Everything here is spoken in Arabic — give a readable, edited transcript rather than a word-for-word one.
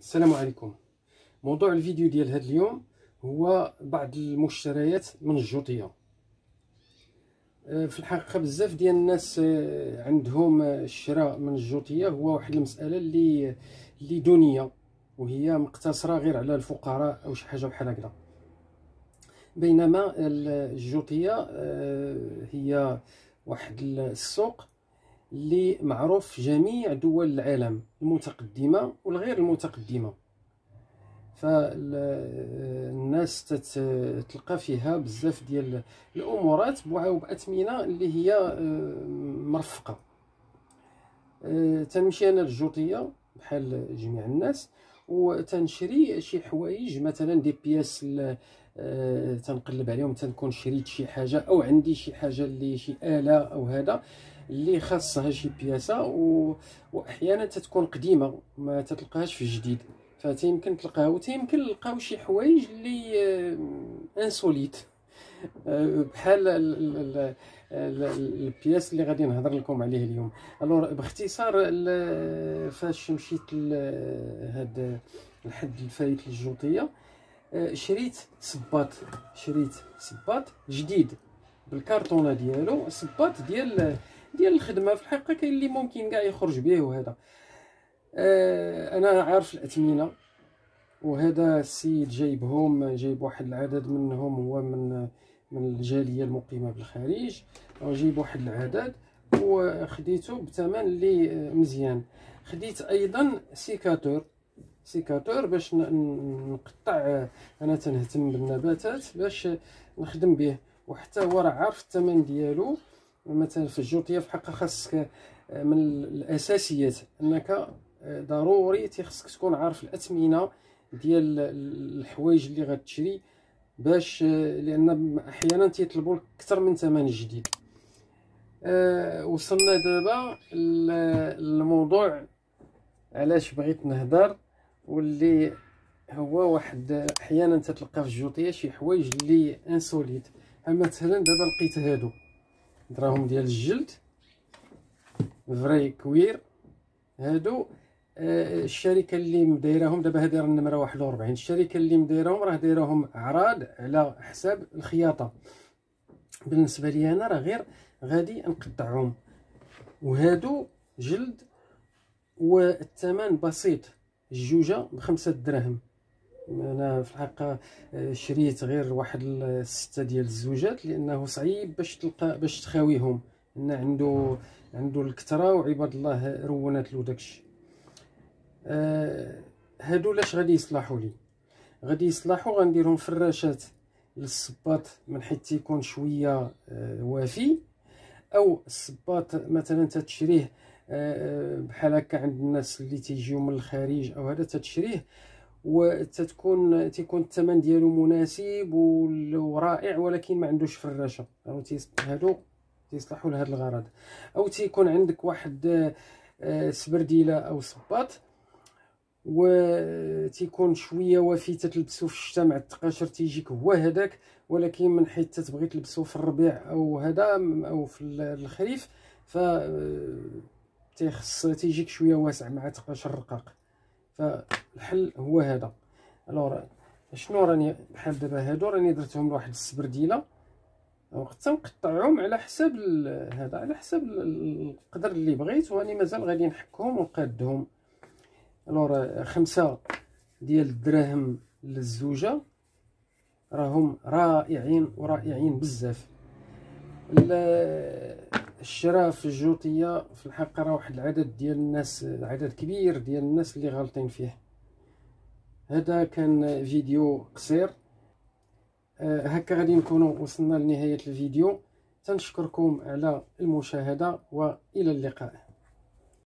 السلام عليكم. موضوع الفيديو ديال هذا اليوم هو بعض المشتريات من الجوطيه. في الحقيقه بزاف ديال الناس عندهم الشراء من الجوطيه هو واحد المساله اللي دونيه، وهي مقتصره غير على الفقراء او شي حاجه بحال هكذا. بينما الجوطيه هي واحد السوق اللي معروف في جميع دول العالم المتقدمه والغير المتقدمه، فالناس تلقى فيها بزاف ديال الامورات باثمنه اللي هي مرفقه. تنمشي انا للجوطيه بحال جميع الناس وتنشري شي حوايج، مثلا دي بياس تنقلب عليهم، تنكون شريت شي حاجه او عندي شي حاجه اللي شي اله او هذا اللي خاصها شي بياسه، واحيانا تتكون قديمه ما تتلقاهاش في الجديد، فتيمكن تلقاها وتيمكن نلقاو شي حوايج اللي انسوليت بحال البياس اللي غادي نهضر لكم عليه اليوم. الوغ باختصار، فاش مشيت لهاد الحد الفايت للجوطيه شريت صباط جديد بالكارطونه ديالو، صباط ديال الخدمه. في الحقيقه كاين اللي ممكن كاع يخرج به وهذا. انا عارف الاثمنه، وهذا السيد جايب واحد العدد منهم، هو من الجاليه المقيمه بالخارج، جايب واحد العدد وخديته بثمن اللي مزيان. خديت ايضا سيكاتور باش نقطع، انا تنهتم بالنباتات باش نخدم به، وحتى هو راه عارف الثمن ديالو. مثلا في الجوطيه في حقها خاصك من الاساسيات انك ضروري خصك تكون عارف الاثمنه ديال الحوايج اللي غتشري، باش لان احيانا تيطلبوا اكثر من ثمن جديد. وصلنا دابا الموضوع علاش بغيت نهضر، واللي هو واحد احيانا تتلقى في الجوطيه شي حوايج اللي انسوليت. مثلا دابا لقيت هادو دراهم ديال الجلد فري كوير، هادو الشركه اللي مدايرهم دابا، هذه راه النمره 41. الشركه اللي مدايرهم راه دايرهم اعراض على حساب الخياطه. بالنسبه لي انا راه غير غادي نقطعهم، وهادو جلد والثمن بسيط، الجوجه ب5 دراهم. انا في الحقيقه شريت غير واحد 6 ديال الزوجات، لانه صعيب باش تلقى باش تخاويهم، ان عنده الكثره وعباد الله رونات له داكشي. هادو لاش غادي يصلحوا لي؟ غادي يصلحوا غنديرهم فراشات للصباط من حيث تيكون شويه وافي، او الصباط مثلا تتشريه بحال هكا عند الناس اللي تيجيو من الخارج او هذا، تتشريه تيكون الثمن ديالو مناسب ورائع، ولكن ما عندوش فراشه. هادو تيصلحوا لهذا الغرض. او تيكون عندك واحد سبرديله او صباط وتيكون شويه وافي، تتلبسو في الشتاء مع التقاشر تيجيك هو هذاك، ولكن من حيث تتبغي تلبسو في الربيع او هذا او في الخريف ف تيجيك شويه واسع مع تقاشر رقاق. فالحل هو هذا. الوغ شنو راني بحال دابا هادو راني درتهم لواحد السبرديله، وقت نقطعهم على حساب هذا، على حساب القدر اللي بغيت، واني مازال غادي نحكهم ونقادهم. الوغ 5 ديال الدراهم للزوجه راهم رائعين بزاف. الشراء في الجوطيه في الحقيقه راه واحد العدد ديال الناس، عدد كبير ديال الناس اللي غالطين فيه. هذا كان فيديو قصير، هكا غادي نكونوا وصلنا لنهايه الفيديو. تنشكركم على المشاهده والى اللقاء.